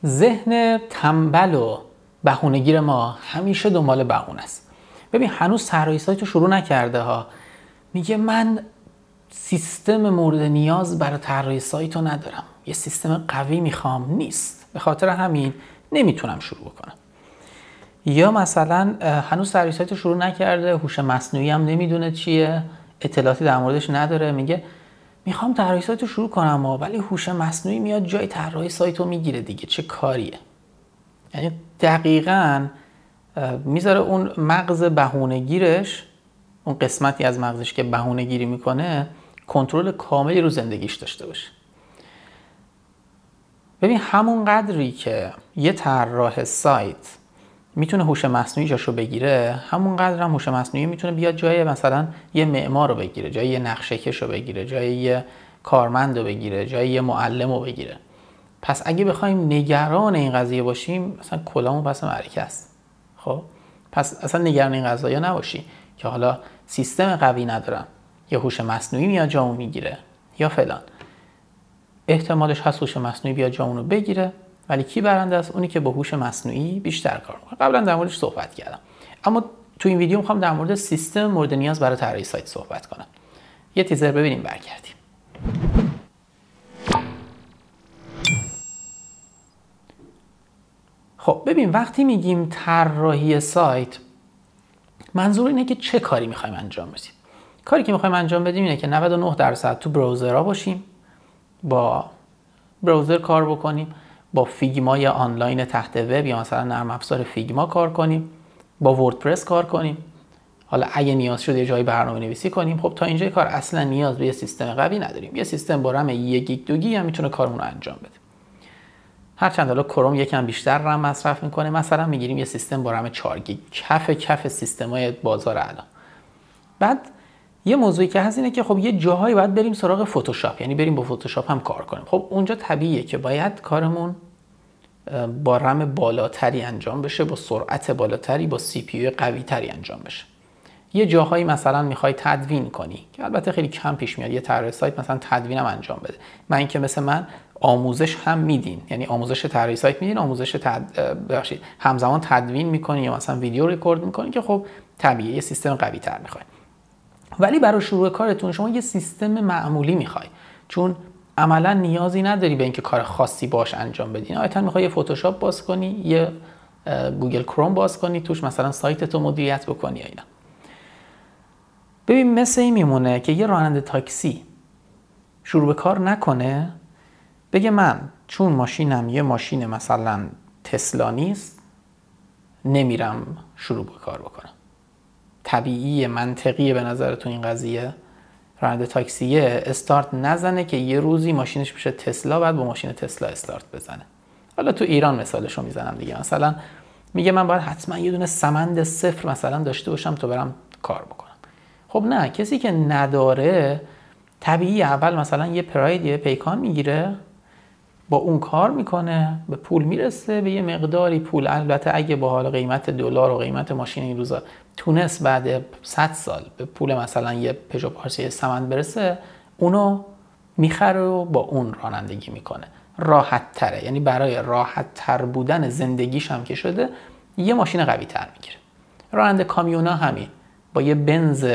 ذهن تنبل و بهونه‌گیر ما همیشه دنبال بهونه است. ببین هنوز طراحی سایت رو شروع نکرده ها، میگه من سیستم مورد نیاز برای طراحی سایت رو ندارم، یه سیستم قوی میخوام، نیست، به خاطر همین نمیتونم شروع بکنم. یا مثلا هنوز طراحی سایت رو شروع نکرده، هوش مصنوعی هم نمیدونه چیه، اطلاعاتی در موردش نداره، میگه میخوام طراحی سایت رو شروع کنم ولی هوش مصنوعی میاد جای طراحی سایت رو میگیره دیگه، چه کاریه؟ یعنی دقیقاً میذاره اون مغز بهونه‌گیرش، اون قسمتی از مغزش که بهونه‌گیری میکنه، کنترل کاملی رو زندگیش داشته باشه. ببین همون قدری که یه طراح سایت میتونه هوش مصنوعی جاشو بگیره، همون قدر هم هوش مصنوعی میتونه بیاد جای مثلا یه معمار رو بگیره، جای یه نقشه‌کش رو بگیره، جای یه کارمند رو بگیره، جای یه معلم رو بگیره. پس اگه بخوایم نگران این قضیه باشیم، مثلا کلامون پس معرکه است. خب پس اصلا نگران این قضايا نباشی که حالا سیستم قوی ندارم، یا هوش مصنوعی میاد جامو میگیره یا فلان. احتمالش هست هوش مصنوعی بیاد جامون رو بگیره، ولی کی برنده است؟ اونی که با هوش مصنوعی بیشتر کار میکنه. قبلا در موردش صحبت کردم، اما تو این ویدیو میخوام در مورد سیستم مورد نیاز برای طراحی سایت صحبت کنم. یه تیزر ببینیم برگردیم. خب ببین وقتی میگیم طراحی سایت، منظور اینه که چه کاری میخوایم انجام بدیم. کاری که میخوایم انجام بدیم اینه که 99% تو براوزرها باشیم، با براوزر کار بکنیم، با فیگما یا آنلاین تحت وب یا مثلا نرم افزار فیگما کار کنیم، با وردپرس کار کنیم، حالا اگه نیاز شد یه جایی برنامه نویسی کنیم. خب تا اینجای کار اصلا نیاز به یه سیستم قوی نداریم. یه سیستم با رم 1 گیگ 2 گیگ هم میتونه کارمون رو انجام بده. هرچند حالا کروم یکم بیشتر رم مصرف میکنه، مثلا میگیریم یه سیستم با رم 4 گیگ، کف سیستمای بازار الان. بعد یه موضوعی که هست اینه که خب یه جاهایی باید بریم سراغ فتوشاپ، یعنی بریم با فتوشاپ هم کار کنیم. خب اونجا طبیعیه که باید کارمون با رم بالاتری انجام بشه، با سرعت بالاتری، با سی پی یو قوی تری انجام بشه. یه جاهایی مثلا میخوای تدوین کنی که البته خیلی کم پیش میاد یه طراح سایت مثلا تدوینم انجام بده. من اینکه مثل من آموزش هم میدین، یعنی آموزش طراحی سایت میدین، آموزش همزمان تدوین میکنی یا مثلا ویدیو رکورد میکنی، که خب طبیعیه یه سیستم قوی تر میخوای. ولی برای شروع کارتون شما یه سیستم معمولی میخوای، چون عملا نیازی نداری به اینکه کار خاصی باش انجام بدی. نهایتا میخوای یه فتوشاپ باز کنی، یه گوگل کروم باز کنی، توش مثلا سایتتو مدیریت بکنی یا اینا. ببین مثل این میمونه که یه راننده تاکسی شروع به کار نکنه، بگه من چون ماشینم یه ماشین مثلا تسلا نیست، نمیرم شروع به کار بکنم. طبیعیه، منطقیه به نظرتون این قضیه؟ راننده تاکسیه استارت نزنه که یه روزی ماشینش بشه تسلا، بعد با ماشین تسلا استارت بزنه. حالا تو ایران مثالشو میزنم دیگه، مثلا میگه من باید حتما یه دونه سمند صفر مثلا داشته باشم تا برم کار بکنم. خب نه، کسی که نداره طبیعی اول مثلا یه پراید، یه پیکان میگیره، با اون کار میکنه، به پول میرسه، به یه مقداری پول. البته اگه با حال قیمت دلار و قیمت ماشین این روزا تونست بعد 100 سال به پول مثلا یه پژو پارچه سمند برسه، اونو میخره و با اون رانندگی میکنه. راحت تره، یعنی برای راحت تر بودن زندگیش هم که شده یه ماشین قوی تر میگیره. راننده کامیونا همین، با یه بنز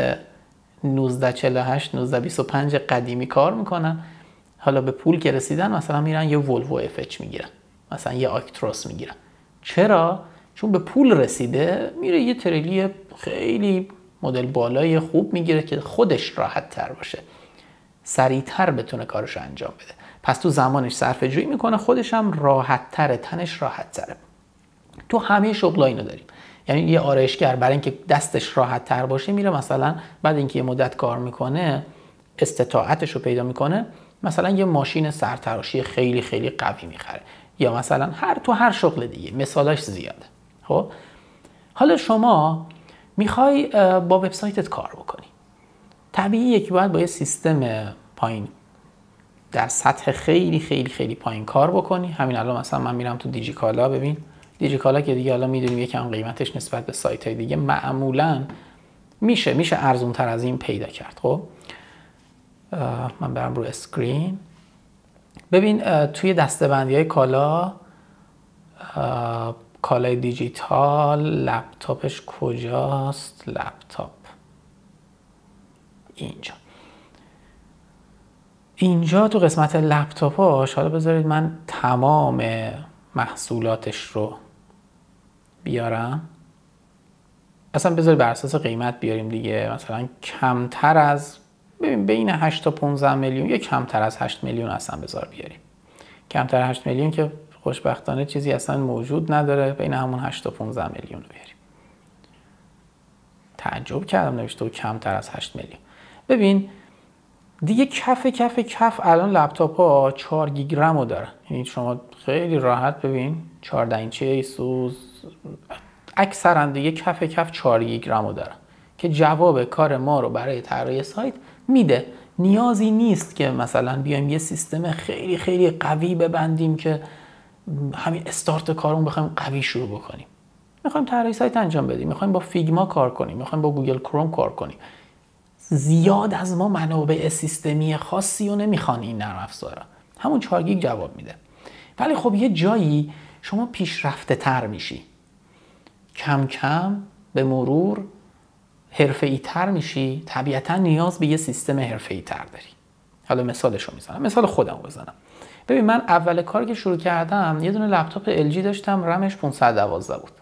1948 1925 قدیمی کار میکنن، حالا به پول که رسیدن مثلا میرن یه ولوو اف اچ میگیرن، مثلا یه آکتروس میگیرن. چرا؟ چون به پول رسیده، میره یه تریلی خیلی مدل بالای خوب میگیره که خودش راحت تر باشه، سریعتر بتونه کارشو انجام بده. پس تو زمانش صرفه جویی میکنه، خودش هم راحت تره، تنش راحت تره. تو همه شغل‌ها اینو داریم. یعنی یه آرایشگر برای اینکه دستش راحت تر باشه میره مثلا بعد اینکه یه مدت کار میکنه، استطاعتش رو پیدا میکنه، مثلا یه ماشین سرتراشی خیلی خیلی قوی میخره، یا مثلا تو هر شغل دیگه مثالاش زیاده. خب حالا شما میخوای با وبسایتت کار بکنی، طبیعیه که باید با یه سیستم پایین در سطح خیلی خیلی خیلی پایین کار بکنی. همین الان مثلا من میرم تو دیجیکالا، ببین دیجیکالا که دیگه حالا میدونیم یکم قیمتش نسبت به سایت های دیگه معمولا میشه ارزون تر از این پیدا کرد. خب من برم رو اسکرین، ببین توی دسته‌بندی های کالا کالای دیجیتال، لپتاپش کجاست؟ لپتاپ اینجا تو قسمت لپتاپاش. حالا بذارید من تمام محصولاتش رو بیارم. اصلا بذارید بر اساس قیمت بیاریم دیگه. مثلا کمتر از بین 8 تا 15 میلیون یا کمتر از 8 میلیون اصلا بذار بیاریم. کمتر از 8 میلیون که خوشبختانه چیزی اصلا موجود نداره، بین همون 8 تا 15 میلیون رو بیاریم. تعجب کردم نوشته و کمتر از 8 میلیون. ببین دیگه کف الان لپتاپ ها 4 گیگ رم رو داره. یعنی شما خیلی راحت ببین 14 اینچه ایسوس اکثرا دیگه کف 4 گیگ رم رو داره که جواب کار ما رو برای طراحی سایت میده. نیازی نیست که مثلا بیایم یه سیستم خیلی قوی ببندیم که همین استارت کارمون بخوایم قوی شروع بکنیم. میخوایم طراحی سایت انجام بدیم، میخوایم با فیگما کار کنیم، میخوایم با گوگل کروم کار کنیم. زیاد از ما منابع سیستمی خاصی رو نمیخوان این نرم افزارا. همون 4 گیگ جواب میده. ولی خب یه جایی شما پیشرفته تر میشی، کم کم به مرور حرفه‌ای تر میشی، طبیعتا نیاز به یه سیستم حرفه‌ای تر داری. حالا مثالشو میزنم، مثال خودم بزنم. ببین من اول کاری که شروع کردم یه دونه لپتاپ LG داشتم، رمش 512 بود.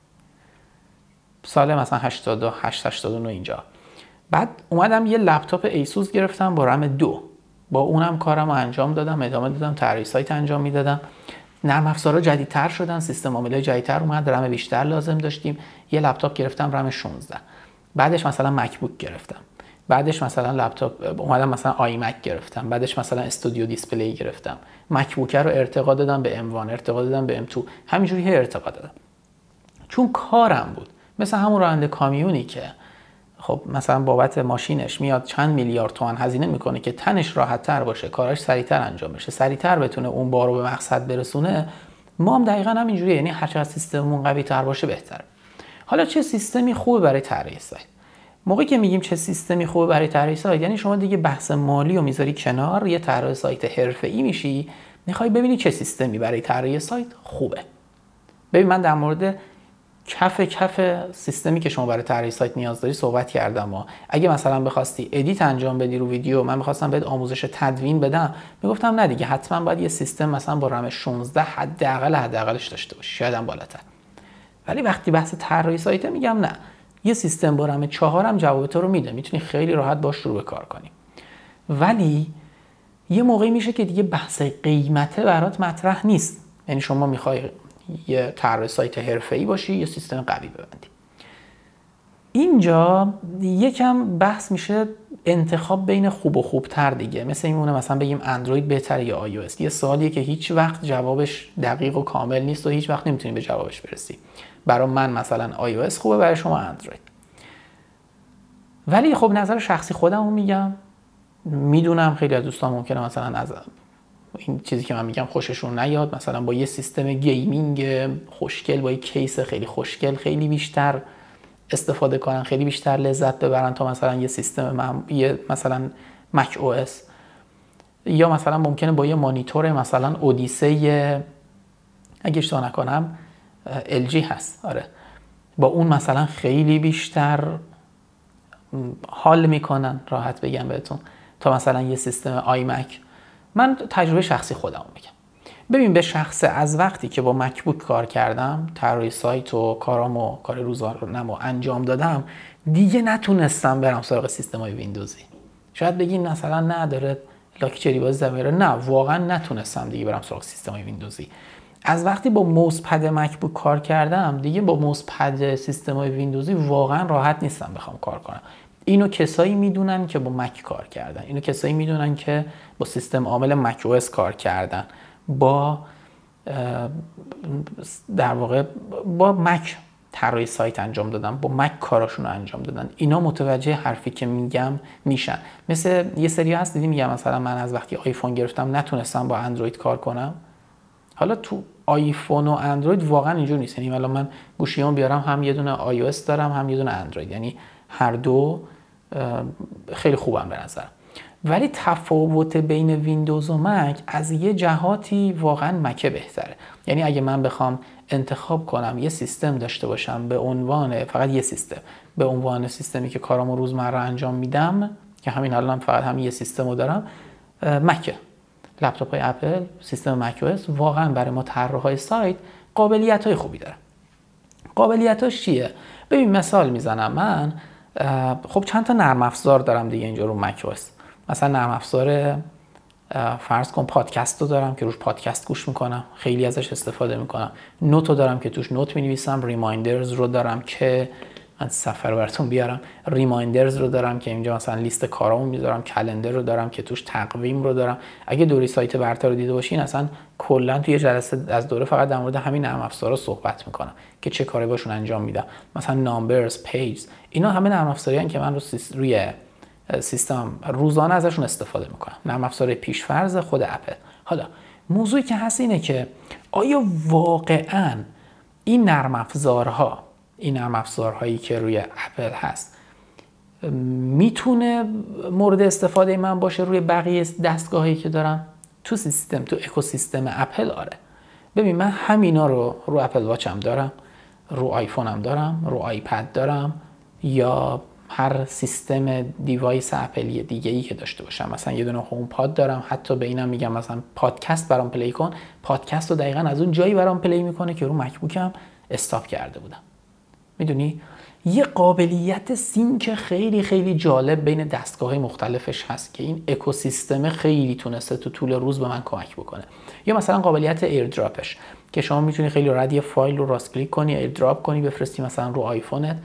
سال مثلا 88 89 اینجا. بعد اومدم یه لپتاپ ایسوس گرفتم با رم 2. با اونم کارم رو انجام دادم، ادامه دادم، طراحی سایت انجام میدادم. نرم افزارها جدیدتر شدن، سیستم عاملای جدیدتر اومد، رم بیشتر لازم داشتیم. یه لپتاپ گرفتم رم 16. بعدش مثلا مکبوک گرفتم. بعدش مثلا لپتاپ اومدم مثلا آی مک گرفتم. بعدش مثلا استودیو دیسپلی گرفتم. مکبوک رو ارتقا دادم به M1، ارتقا دادم به M2. همینجوری ارتقا دادم. چون کارم بود. مثلا همون راننده کامیونی که خب مثلا بابت ماشینش میاد چند میلیارد تومان هزینه میکنه که تنش راحت تر باشه، کاراش سریعتر انجام بشه، سریعتر بتونه اون بار رو به مقصد برسونه. ما هم دقیقاً همینجوریه. یعنی هر چقدر سیستممون قوی تر باشه بهتره. حالا چه سیستمی خوبه برای طراحی سایت؟ موقعی که میگیم چه سیستمی خوبه برای طراحی سایت، یعنی شما دیگه بحث مالی رو میذاری کنار، یه طراح سایت حرفه‌ای میشی، میخوای ببینی چه سیستمی برای طراحی سایت خوبه. ببین من در مورد کف سیستمی که شما برای طراحی سایت نیاز داری صحبت کردم. اگه مثلا بخواستی ادیت انجام بدی رو ویدیو، من می‌خواستم بهت آموزش تدوین بدم، میگفتم نه دیگه حتما باید یه سیستم مثلا با رم 16 حداقلش داشته باشی، شاید هم بالاتر. ولی وقتی بحث طراحی سایت میگم نه، یه سیستم با رم 4 هم جواب تو رو میده، میتونی خیلی راحت باش شروع به کار کنی. ولی یه موقعی میشه که دیگه بحث قیمته برات مطرح نیست. یعنی شما میخوای یه طراح سایت حرفه‌ای باشی، یه سیستم قوی ببندی. اینجا یکم بحث میشه انتخاب بین خوب و خوبتر دیگه. مثل این مثلا بگیم اندروید بهتره یا iOS. یه سوالیه که هیچ وقت جوابش دقیق و کامل نیست و هیچ وقت نمیتونی به جوابش برسی. برای من مثلا iOS خوبه، برای شما اندروید. ولی خب نظر شخصی خودمو میگم. میدونم خیلی از دوستان ممکنه مثلا از این چیزی که من میگم خوششون نیاد، مثلا با یه سیستم گیمینگ خوشگل، با یه کیس خیلی خوشگل خیلی بیشتر استفاده کنن، خیلی بیشتر لذت ببرن تا مثلا یه سیستم یه مثلا مک او اس. یا مثلا ممکنه با یه مانیتور مثلا اودیسه اگه اشتباه نکنم LG هست، آره، با اون مثلا خیلی بیشتر حال میکنن، راحت بگم بهتون، تا مثلا یه سیستم آی مک. من تجربه شخصی خودم میگم. ببین به شخصه از وقتی که با مکبوک کار کردم، طراحی سایت و کارامو، کار روزانه‌مو انجام دادم، دیگه نتونستم برم سراغ سیستم‌های ویندوزی. شاید بگین مثلا نه داره لاکچری باز زمیره، نه واقعا نتونستم دیگه برم سراغ سیستم‌های ویندوزی. از وقتی با موس پد مکبوک کار کردم، دیگه با موس پد سیستم‌های ویندوزی واقعا راحت نیستم بخوام کار کنم. اینو کسایی میدونن که با مک کار کردن، اینو کسایی میدونن که با سیستم عامل مک او اس کار کردن، با در واقع با مک طراحی سایت انجام دادن، با مک کاراشون رو انجام دادن. اینا متوجه حرفی که میگم میشن. مثل یه سری هست دیدی میگم مثلا من از وقتی آیفون گرفتم نتونستم با اندروید کار کنم. حالا تو آیفون و اندروید واقعا اینجوری نیست. یعنی الان من گوشیامو بیارم هم یه دونه آی او اس دارم هم یه دونه اندروید، یعنی هر دو خیلی خوبم به نظر. ولی تفاوت بین ویندوز و مک از یه جهاتی واقعا مک بهتره. یعنی اگه من بخوام انتخاب کنم یه سیستم داشته باشم به عنوان فقط یه سیستم، به عنوان سیستمی که کارامو روزمره انجام میدم، که همین الان فقط همین یه سیستمو دارم، مک. لپتاپ های اپل، سیستم مک او اس واقعا برای ما طراحای سایت قابلیت‌های خوبی داره. قابلیتاش چیه؟ ببین مثال میزنم، من خب چند تا نرم افزار دارم دیگه اینجا رو مک او اس. مثلا نرم افزار فرض کن پادکست رو دارم که روش پادکست گوش میکنم، خیلی ازش استفاده میکنم. نوت رو دارم که توش نوت مینویسم. ریمایندرز رو دارم که من سفر براتون بیارم. ریمایندرز رو دارم که اینجا مثلا لیست کارامو میذارم. کلندر رو دارم که توش تقویم رو دارم. اگه دوره سایت برتر رو دیده باشین، اصلا کلا توی جلسه از دوره فقط در مورد همین نرم افزارا صحبت میکنم که چه کاری باشون انجام میدم. مثلا نامبرز، پیجز، اینا همه نرم افزاریان که من روی سیستم روزانه ازشون استفاده میکنم. نرم افزار پیشفرض خود اپل. حالا موضوعی که هست اینه که آیا واقعاً این نرم افزارهایی که روی اپل هست میتونه مورد استفاده من باشه روی بقیه دستگاهایی که دارم تو سیستم، تو اکوسیستم اپل؟ آره. ببین من همینا رو اپل واچم دارم، رو آیفونم دارم، رو آیپد دارم، یا هر سیستم دیوایس اپلی دیگه ای که داشته باشم. مثلا یه دونه هوم پاد دارم، حتی به اینم میگم مثلا پادکست برام پلی کن، پادکست رو دقیقاً از اون جایی برام پلی میکنه که رو مکبوکم استاپ کرده بودم. میدونی یه قابلیت سینک خیلی خیلی جالب بین دستگاه‌های مختلفش هست که این اکوسیستم خیلی تونسته تو طول روز به من کمک بکنه. یا مثلا قابلیت ایردراپش که شما میتونی خیلی راحت یه فایل رو راست کلیک کنی، ایردراپ کنی، بفرستی مثلا رو آیفونت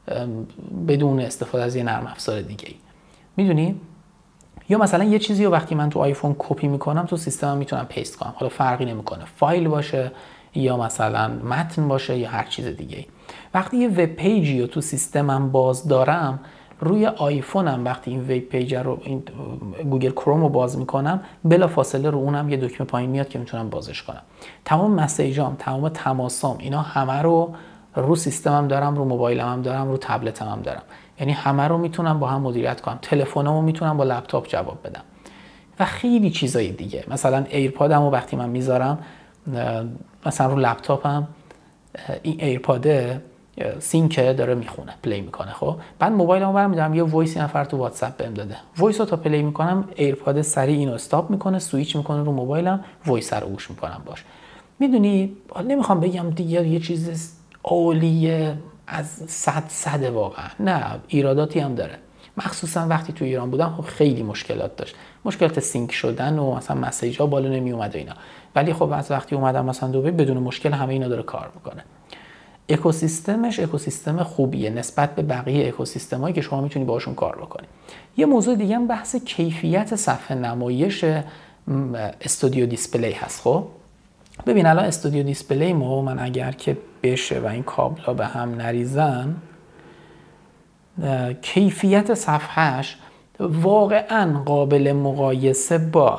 بدون استفاده از یه نرم افزار دیگه ای. میدونی؟ یا مثلا یه چیزی رو وقتی من تو آیفون کپی میکنم تو سیستمم میتونم پیست کنم. حالا فرقی نمیکنه فایل باشه یا مثلا متن باشه یا هر چیز دیگه ای. وقتی یه وب پیجی رو تو سیستمم باز دارم، روی آیفونم وقتی این وب پیج رو این گوگل کروم رو باز میکنم، بلا فاصله رو اونم یه دکمه پایین میاد که میتونم بازش کنم. تمام مسیجام، تمام تماسام، اینا همه رو سیستمم دارم، رو موبایلم دارم، رو تبلتم دارم. یعنی همه رو میتونم با هم مدیریت کنم. تلفنمو میتونم با لپتاپ جواب بدم و خیلی چیزای دیگه. مثلا ایرپادمو وقتی من میذارم مثلا رو لپتاپم، این ایرپاده سینک داره میخونه، پلی میکنه. خب بعد موبایلمو برمی‌دارم، یه وایس نفر تو واتساپ بهم داده، وایس رو تا پلی میکنم، ایرپاد سریع اینو استاپ میکنه، سوئیچ میکنه رو موبایلم، وایس رو گوش میکنم باش. میدونی نمیخوام بگم دیگه یه چیز عالیه از صد واقعا، نه، ایراداتی هم داره. مخصوصا وقتی تو ایران بودم خب خیلی مشکلات داشت، مشکلات سینک شدن و مثلا مسیج ها بالا نمی اومد و اینا. ولی خب از وقتی اومدم مثلا دبی بدون مشکل همه اینا داره کار میکنه. اکوسیستمش اکوسیستم خوبیه نسبت به بقیه اکوسیستمایی که شما میتونی باشون کار بکنی. یه موضوع دیگه هم بحث کیفیت صفحه نمایش استودیو دیسپلی هست. خب ببین الان استودیو دیسپلی من اگر که بشه و این کابلا به هم نریزن، کیفیت صفحهش واقعا قابل مقایسه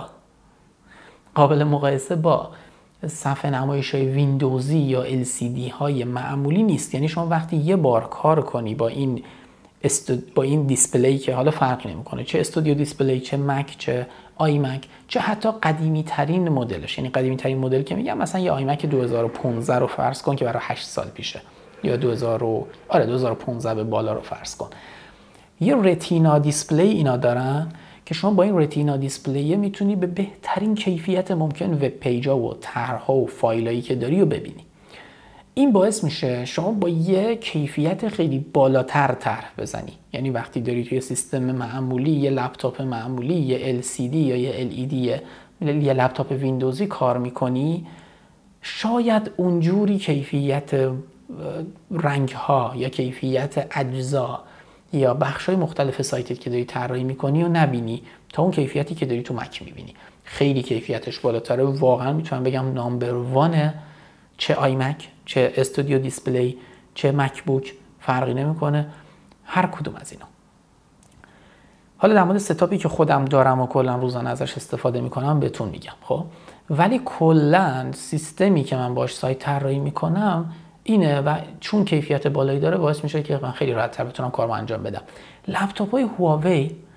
با صفحه نمایش های ویندوزی یا LCD های معمولی نیست. یعنی شما وقتی یه بار کار کنی با این دیسپلی که حالا فرق نمیکنه چه استودیو دیسپلی، چه مک، چه آیمک، چه حتی قدیمی ترین مدلش، یعنی قدیمی ترین مدل که میگم مثلا یه آیمک 2015 رو فرض کن که برای 8 سال پیشه، یا 2015 به بالا رو فرض کن، یه رتینا دیسپلی اینا دارن که شما با این رتینا دیسپلی میتونی به بهترین کیفیت ممکن وب پیجا و طرح‌ها و فایلایی که داری رو ببینی. این باعث میشه شما با یه کیفیت خیلی بالاتر طرح بزنی. یعنی وقتی داری توی سیستم معمولی، یه لپتاپ معمولی، یه LCD یا یه LED، یه لپتاپ ویندوزی کار میکنی، شاید اونجوری کیفیت رنگ‌ها یا کیفیت اجزا یا بخش‌های مختلف سایتت که داری طراحی می‌کنی و نبینی تا اون کیفیتی که داری تو مک می‌بینی. خیلی کیفیتش بالاتره، واقعا میتونم بگم نامبر وانه. چه آیمک، چه استودیو دیسپلی، چه مکبوک، فرقی نمی‌کنه، هر کدوم از اینا. حالا در مورد ستاپی که خودم دارم و کلا روزانه ازش استفاده می‌کنم بهتون میگم. خب ولی کلا سیستمی که من باهاش سایت طراحی می‌کنم اینه و چون کیفیت بالایی داره باعث میشه که من خیلی راحت‌تر بتونم کارو انجام بدم. لپتاپ‌های هواوی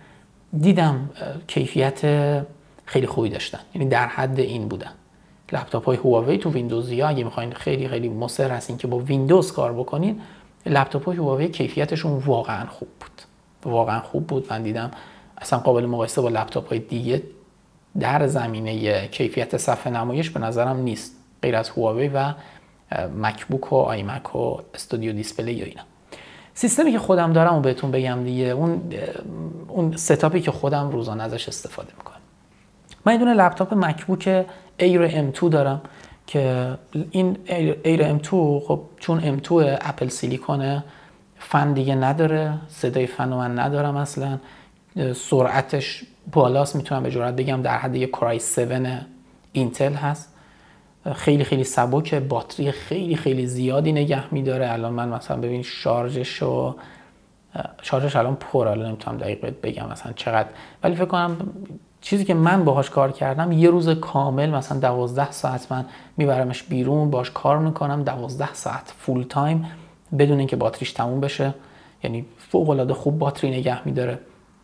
دیدم کیفیت خیلی خوبی داشتن، یعنی در حد این بودن. لپتاپ های هواوی تو ویندوزی ها اگه میخواین خیلی خیلی مصر هستین که با ویندوز کار بکنین، لپتاپ های هواوی کیفیتشون واقعا خوب بود، واقعا خوب بود. من دیدم اصلا قابل مقایسه با لپتاپ های دیگه در زمینه کیفیت صفحه نمایش به نظرم نیست، غیر از هواوی و مکبوک و آیمک و استودیو دیسپلی و اینا. سیستمی که خودم دارم و بهتون بگم دیگه، اون ستاپی که خودم روزانه ازش استفاده میکنم. من یه دونه لپتاپ مکبوک ایر M2 دارم که این ایر M2 خب چون M2 اپل سیلیکونه، فن دیگه نداره، صدای فن من ندارم اصلا، سرعتش بالاست، میتونم به جرئت بگم در حد یک کورای 7 اینتل هست. خیلی خیلی سبک، باتری خیلی خیلی زیادی نگه میداره. الان من مثلا ببین شارژش الان پر، الان نمیتونم دقیق بگم مثلا چقدر، ولی فکر کنم چیزی که من باهاش کار کردم یه روز کامل مثلا 12 ساعت من میبرمش بیرون باهاش کار میکنم، 12 ساعت فول تایم بدون اینکه باتریش تموم بشه، یعنی فوق العاده خوب باتری نگه میداره.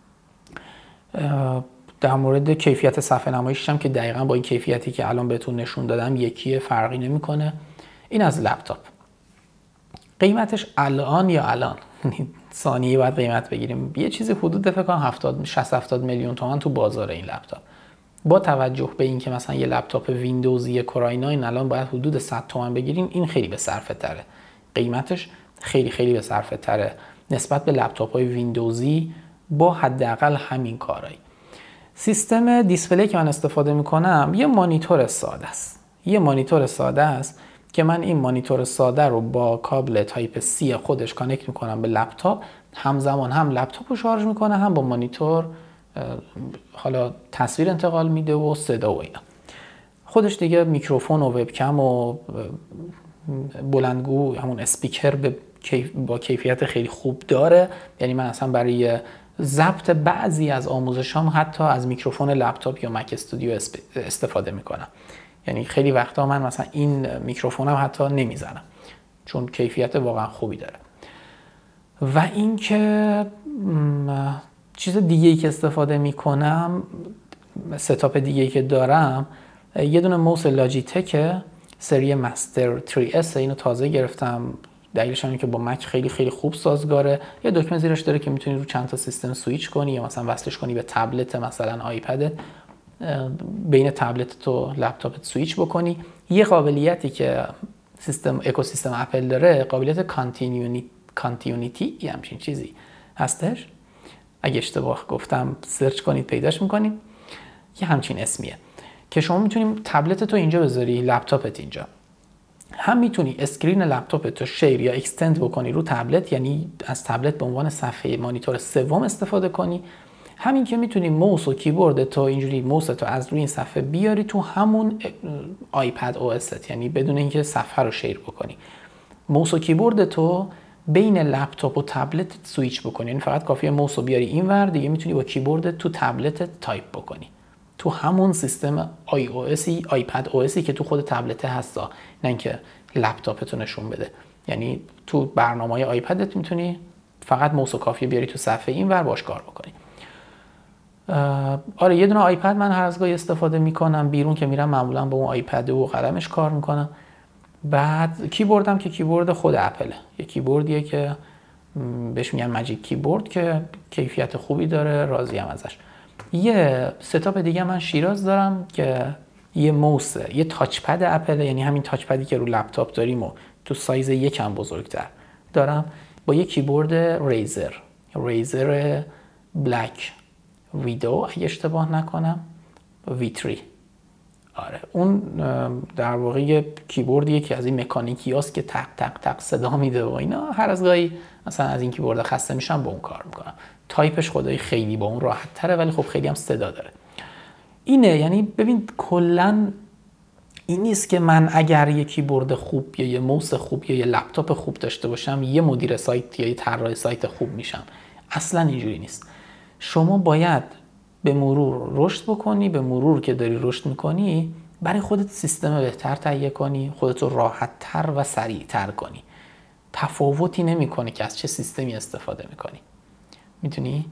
در مورد کیفیت صفحه نمایشش هم که دقیقاً با این کیفیتی که الان بهتون نشون دادم یکیه، فرقی نمیکنه. این از لپتاپ. قیمتش الان ثانیه بعد قیمت بگیریم، یه چیزی حدود فکر کنم 60-70 میلیون تومان تو بازار این لپتاپ. با توجه به اینکه مثلا یه لپتاپ ویندوزی کورای 9 الان باید حدود 100 تومان بگیریم، این خیلی به صرفه تره. قیمتش خیلی خیلی به صرفه تره نسبت به لپتاپ های ویندوزی با حداقل همین کارایی. سیستم دیسپلی که من استفاده میکنم یه مانیتور ساده است که من این مانیتور ساده رو با کابل تایپ C خودش کانکت میکنم به لپتاپ، همزمان هم لپتاپ رو شارژ میکنه هم با مانیتور حالا تصویر انتقال میده و صدا و اینا. خودش دیگه میکروفون و وبکم و بلندگو همون اسپیکر با کیفیت خیلی خوب داره. یعنی من اصلا برای ضبط بعضی از آموزشام حتی از میکروفون لپتاپ یا مک استودیو استفاده میکنم. یعنی خیلی وقتا من مثلا این میکروفونم حتی نمیزنم چون کیفیت واقعا خوبی داره. و اینکه چیز دیگه‌ای که استفاده میکنم، ستاپ دیگه‌ای که دارم، یه دونه موس لاجیتک سری مستر 3S، اینو تازه گرفتم. دلیلش اینه که با مک خیلی خیلی خوب سازگاره. یه دکمه زیرش داره که میتونی رو چند تا سیستم سویچ کنی یا مثلا وصلش کنی به تبلت، مثلا آیپد، بین تبلت و لپتاپت سویچ بکنی. یه قابلیتی که اکوسیستم اپل داره، قابلیت کانتینیویتی یه همچین چیزی هستش، اگه اشتباه گفتم سرچ کنید پیداش میکنید، یه همچین اسمیه که شما میتونی تبلت تو اینجا بذاری، لپتاپت اینجا، هم میتونی اسکرین لپتاپت رو شیر یا اکستند بکنی رو تبلت، یعنی از تبلت به عنوان صفحه مانیتور سوم استفاده کنی. همین که میتونی موس و کیبورد تو اینجوری موس تو از روی این صفحه بیاری تو همون آیپد او اس، یعنی بدون اینکه صفحه رو شیر بکنی. موس و کیبورد تو بین لپتاپ و تبلت سویچ بکنی، یعنی فقط کافیه موس رو بیاری اینور، دیگه میتونی با کیبورد تو تبلت تایپ بکنی تو همون سیستم آیپد او اسی که تو خود تبلت هستا، نه اینکه لپتاپتو نشون بده. یعنی تو برنامه‌های آیپدت میتونی فقط موس و کافیه بیاری تو صفحه اینور باش کار بکنی. آره یه دونه آیپد من هر از گاهی استفاده میکنم، بیرون که میرم معمولا با اون آیپد و قلمش کار میکنم. بعد کیبوردم که کیبورد خود اپله، یه کیبوردیه که بهش میگن ماجیک کیبورد که کیفیت خوبی داره، راضیم ازش. یه ستاپ دیگه من شیراز دارم که یه موس، یه تاچ پد اپل، یعنی همین تاچ پدی که رو لپتاپ داریم و تو سایز یکم بزرگتر دارم، با یه کیبورد ریزر بلک ویدو اگه اشتباه نکنم، V3. آره اون در واقع یه کیبوردیه که از این مکانیکی هاست که تق تق تق صدا میده و اینا. هر از گاهی مثلا از این کیبورد خسته میشم با اون کار میکنم. تایپش خدایی خیلی با اون راحت تره ولی خب خیلی هم صدا داره. اینه، یعنی ببین کلا این نیست که من اگر یه کیبورد خوب یا یه موس خوب یا یه لپتاپ خوب داشته باشم یه مدیر سایت یا یه طراح سایت خوب میشم. اصلا اینجوری نیست. شما باید به مرور رشد بکنی، به مرور که داری رشد میکنی برای خودت سیستم بهتر تهیه کنی، خودت رو راحت تر و سریع تر کنی. تفاوتی نمیکنه که از چه سیستمی استفاده میکنی. میتونی؟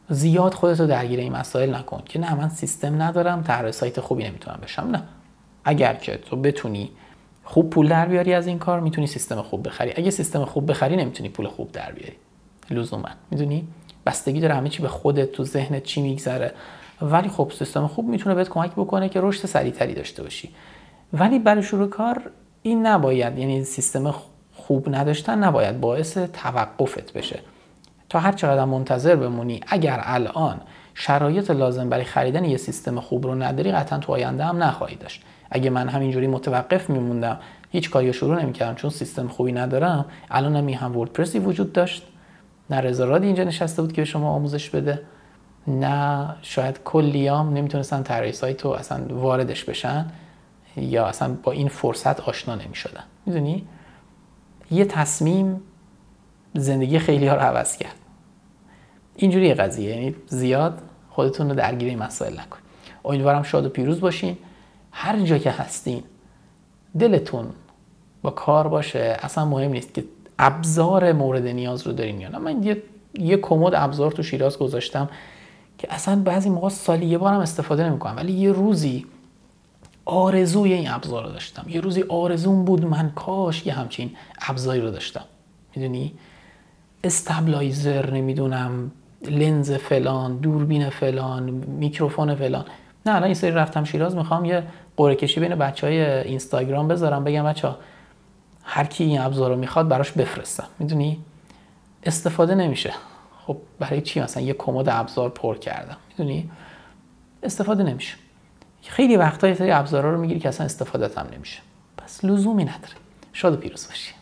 زیاد خودتو درگیر این مسائل نکن که نه من سیستم ندارم، طراح سایت خوبی نمیتونم بشم. نه، اگر که تو بتونی خوب پول در بیاری از این کار، میتونی سیستم خوب بخری. اگه سیستم خوب بخری نمیتونی پول خوب در بیاری لزوما. میدونی بستگی داره همه چی به خودت، تو ذهنت چی میگذره. ولی خب سیستم خوب میتونه بهت کمک بکنه که رشد سریعتری داشته باشی. ولی برای شروع کار این نباید، یعنی سیستم خوب نداشتن نباید باعث توقفت بشه. تا هر چقدر منتظر بمونی، اگر الان شرایط لازم برای خریدن یه سیستم خوب رو نداری، قطعا تو آینده هم نخواهی داشت. اگه من همینجوری متوقف میموندم، هیچ کاری شروع نمیکردم چون سیستم خوبی ندارم، الان هم وردپرسی وجود داشت، نه رضا رادی اینجا نشسته بود که به شما آموزش بده، نه شاید کلیام نمیتونستن طراحی سایت رو اصلا واردش بشن، یا اصلا با این فرصت آشنا نمیشدن. میدونی یه تصمیم زندگی خیلی ها رو عوض کرد. اینجوری قضیه، یعنی زیاد خودتون رو درگیر این مسائل نکن. امیدوارم شاد و پیروز باشین. هر جا که هستین دلتون با کار باشه، اصلا مهم نیست که ابزار مورد نیاز رو دارین یا نه. من یه کمد ابزار تو شیراز گذاشتم که اصلا بعضی موقع سالی یه بارم استفاده نمی‌کنم، ولی یه روزی آرزوی این ابزار رو داشتم. یه روزی آرزوم بود من کاش یه همچین ابزاری رو داشتم. میدونی استابلایزر، نمیدونم لنز فلان، دوربین فلان، میکروفون فلان. نه الان این سری رفتم شیراز، میخوام یه قرعه کشی بین بچهای اینستاگرام بذارم، بگم بچه‌ها هر کی این ابزار رو میخواد براش بفرستم. میدونی استفاده نمیشه. خب برای چی مثلا یه کمد ابزار پر کردم؟ میدونی استفاده نمیشه. خیلی وقتا یه سری ابزارا رو میگیری که اصلا استفاده‌ت هم نمیشه. پس لزومی نداره. شاد و پیروز باشی.